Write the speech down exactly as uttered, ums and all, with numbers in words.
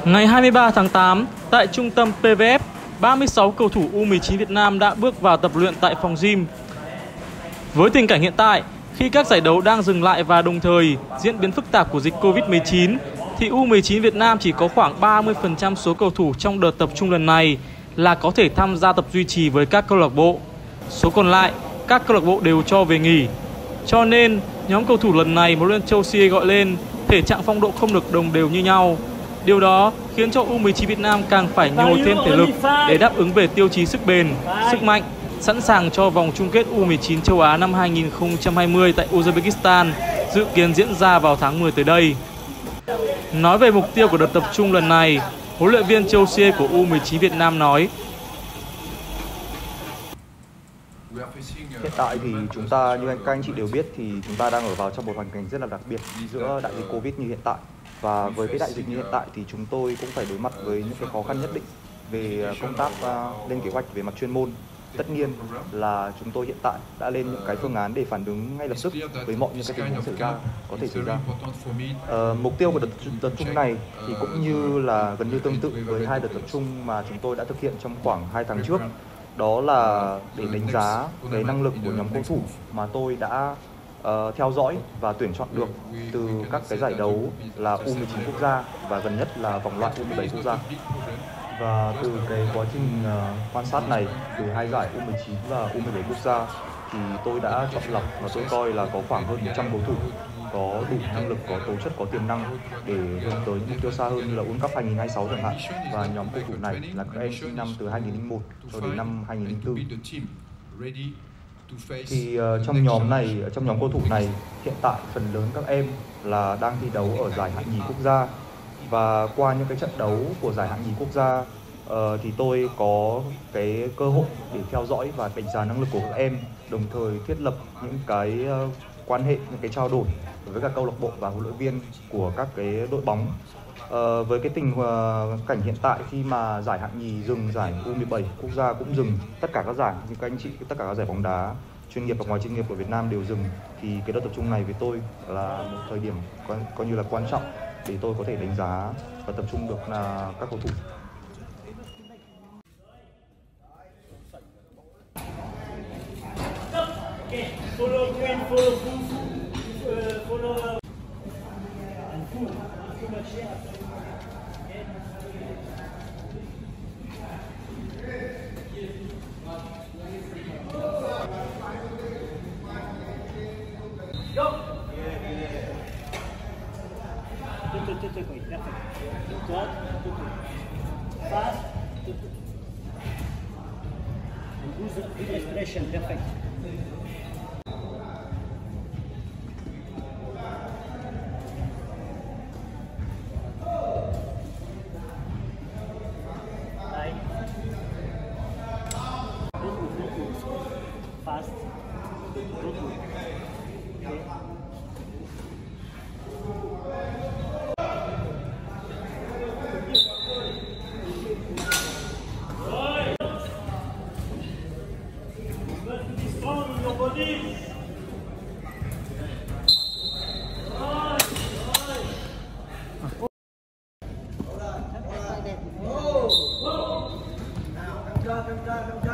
Ngày hai mươi ba tháng tám, tại trung tâm pê vê ép, ba mươi sáu cầu thủ U mười chín Việt Nam đã bước vào tập luyện tại phòng gym. Với tình cảnh hiện tại, khi các giải đấu đang dừng lại và đồng thời diễn biến phức tạp của dịch Covid mười chín, thì U mười chín Việt Nam chỉ có khoảng ba mươi phần trăm số cầu thủ trong đợt tập trung lần này là có thể tham gia tập duy trì với các câu lạc bộ. Số còn lại, các câu lạc bộ đều cho về nghỉ. Cho nên, nhóm cầu thủ lần này mà huấn luyện Chelsea gọi lên thể trạng phong độ không được đồng đều như nhau. Điều đó khiến cho U mười chín Việt Nam càng phải nhồi thêm thể lực để đáp ứng về tiêu chí sức bền, sức mạnh, sẵn sàng cho vòng chung kết U mười chín châu Á năm hai nghìn không trăm hai mươi tại Uzbekistan, dự kiến diễn ra vào tháng mười tới đây. Nói về mục tiêu của đợt tập trung lần này, huấn luyện viên Chelsea của U mười chín Việt Nam nói: Hiện tại thì chúng ta, như anh các anh chị đều biết, thì chúng ta đang ở vào trong một hoàn cảnh rất là đặc biệt giữa đại dịch Covid như hiện tại. Và với cái đại dịch như hiện tại thì chúng tôi cũng phải đối mặt với những cái khó khăn nhất định về công tác uh, lên kế hoạch về mặt chuyên môn. Tất nhiên là chúng tôi hiện tại đã lên những cái phương án để phản ứng ngay lập tức với mọi những cái tình huống xảy ra có thể xảy ra. Uh, mục tiêu của đợt tập trung này thì cũng như là gần như tương tự với hai đợt tập trung mà chúng tôi đã thực hiện trong khoảng hai tháng trước. Đó là để đánh giá cái năng lực của nhóm cầu thủ mà tôi đã uh, theo dõi và tuyển chọn được từ các cái giải đấu là U mười chín quốc gia và gần nhất là vòng loại U mười bảy quốc gia. Và từ cái quá trình uh, quan sát này, từ hai giải U mười chín và U mười bảy quốc gia, thì tôi đã chọn lọc và tôi coi là có khoảng hơn một trăm cầu thủ có đủ năng lực, có tố chất, có tiềm năng để hướng tới những mục tiêu xa hơn như là World Cup hai nghìn không trăm hai mươi sáu chẳng hạn. Và nhóm cầu thủ này là các em sinh năm từ hai nghìn không trăm lẻ một cho đến năm hai nghìn không trăm lẻ bốn. Thì uh, trong nhóm này, trong nhóm cầu thủ này, hiện tại phần lớn các em là đang thi đấu ở giải hạng nhì quốc gia. Và qua những cái trận đấu của giải hạng nhì quốc gia uh, thì tôi có cái cơ hội để theo dõi và đánh giá năng lực của các em, đồng thời thiết lập những cái uh, quan hệ, những cái trao đổi với các câu lạc bộ và huấn luyện viên của các cái đội bóng. Uh, với cái tình uh, cảnh hiện tại khi mà giải hạng nhì dừng, giải U mười bảy quốc gia cũng dừng, tất cả các giải như các anh chị, tất cả các giải bóng đá chuyên nghiệp và ngoài chuyên nghiệp của Việt Nam đều dừng, thì cái đợt tập trung này với tôi là một thời điểm coi, coi như là quan trọng để tôi có thể đánh giá và tập trung được là các cầu thủ. Fast, good expression, perfect. Fast, Come, come, come, come.